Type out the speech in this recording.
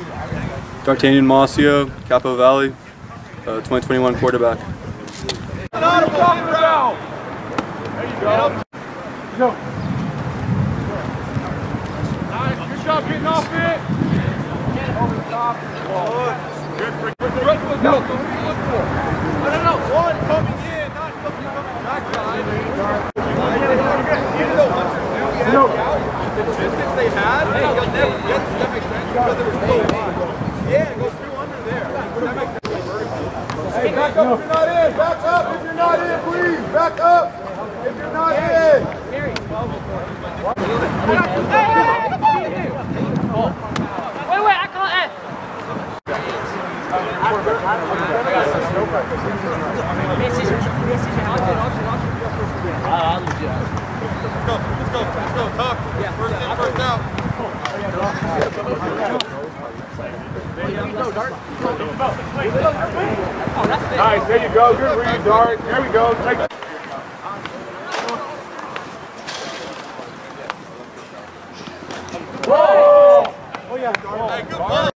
Dartanyon Moussiuax, Capo Valley, 2021 quarterback. There you go. Go. Nice, good job getting off it. Over the top. Good for no. No. One coming in, not coming backside. The distance they had, you'll never get to that makes sense because they were so wide. Yeah, go through under there. That makes sense. Hey, back up if you're not in. Back up if you're not in, please. Back up if you're not in. Wait, I call F. Let's go. Talk. First in, first out. Nice, there you go. Good read, Dart. There we go. Take it. Whoa! Oh, yeah. Hey, good ball.